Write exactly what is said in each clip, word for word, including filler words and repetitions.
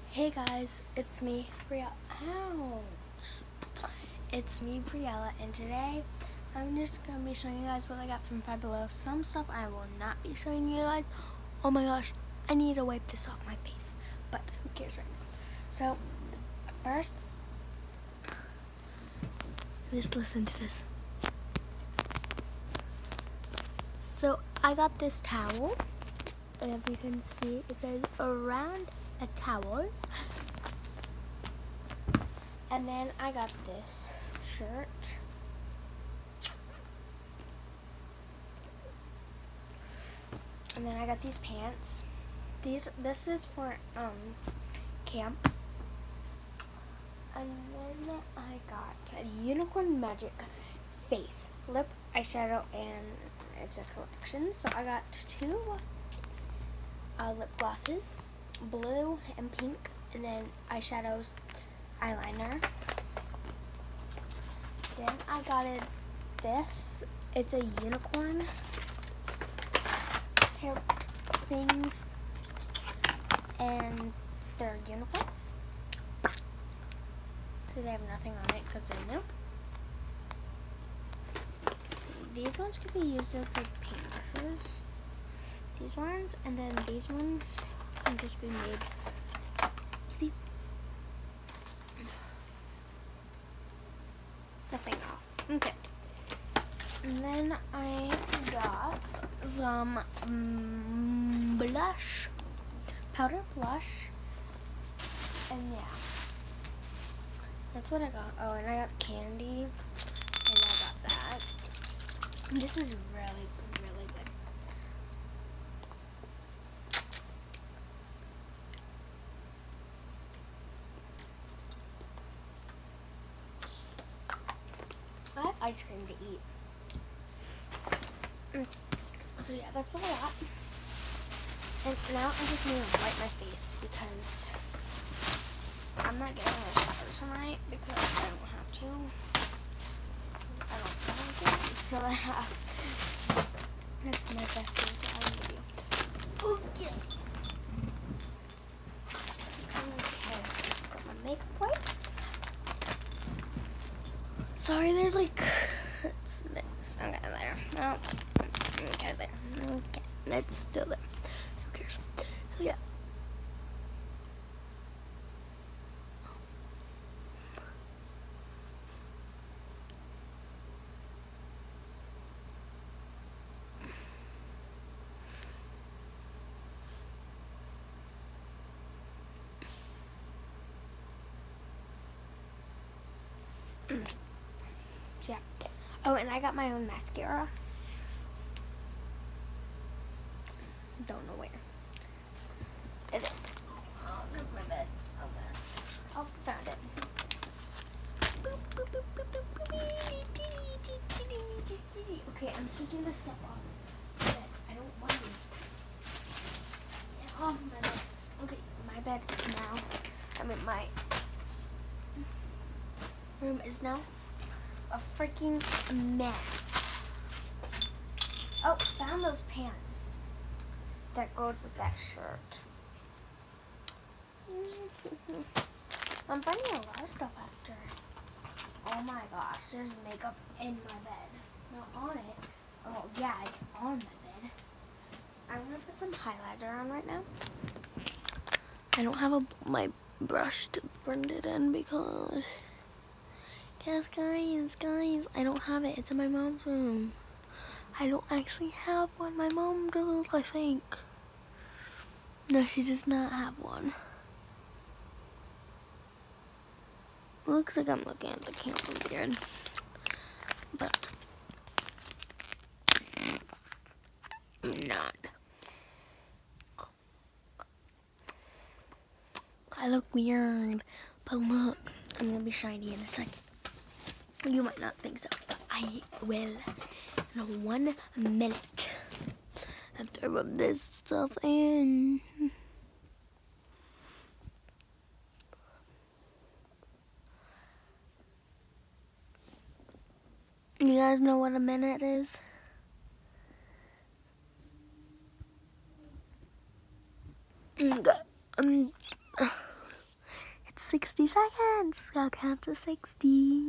Hey guys, it's me, Briella. Ouch. It's me, Briella, and today I'm just going to be showing you guys what I got from Five Below. Some stuff I will not be showing you guys. Oh my gosh, I need to wipe this off my face, but who cares right now? So, first, just listen to this. So, I got this towel, and if you can see, it says around a towel. And then I got this shirt. And then I got these pants. These this is for um camp. And then I got a Unicorn Magic face, lip, eyeshadow, and it's a collection. So I got two uh, lip glosses, blue and pink, and then eyeshadows, eyeliner. Then I got it this. It's a unicorn hair things, and they're unicorns. So they have nothing on it because they're new. These ones could be used as like paintbrushes. These ones, and then these ones can just be made. See? Nothing off. Okay. And then I got some um, blush, powder blush, and yeah. That's what I got. Oh, and I got candy, and I got that. This is really, really good. I have ice cream to eat. Mm. So yeah, that's what I got. And now I just need to wipe my face because I'm not getting a shower tonight because I don't have to. I don't want to. So I have. That's my best answer I can give you. Okay. Okay. Got my makeup wipes. Sorry, there's like. It's this. Okay, there. Oh. Okay, there. Okay, it's still there. Who cares? So yeah. Yeah. Oh, and I got my own mascara. Don't know where. It is. Oh, that's my bed. Oh, mess. Oh, found it. Okay, I'm taking this stuff off my bed. I don't want it. Get off my bed. Okay, my bed is now. I mean, my room is now a freaking mess. Oh, found those pants that goes with that shirt. I'm finding a lot of stuff after. Oh my gosh, there's makeup in my bed. Not on it. Oh yeah, it's on my bed. I'm gonna put some highlighter on right now. I don't have a my brush to blend it in because Guys, guys, guys, I don't have it. It's in my mom's room. I don't actually have one. My mom does, I think. No, she does not have one. Looks like I'm looking at the camera weird. But I'm not. I look weird. But look, I'm going to be shiny in a second. You might not think so, but I will in one minute after I rub this stuff in. You guys know what a minute is? Okay. Um, sixty seconds. I'll count to sixty.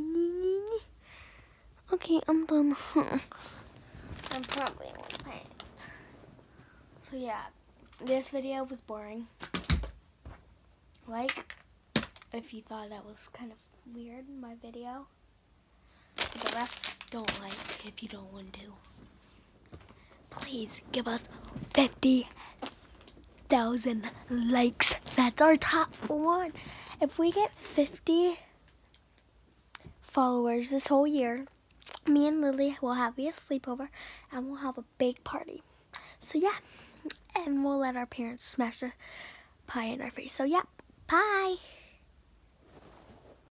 Okay, I'm done. I'm probably a little past. So yeah, this video was boring. Like, if you thought that was kind of weird, my video. The rest, don't like if you don't want to. Please give us fifty thousand likes. That's our top one. If we get fifty followers this whole year, me and Lily will have a sleepover and we'll have a big party. So yeah, and we'll let our parents smash a pie in our face. So yeah, bye.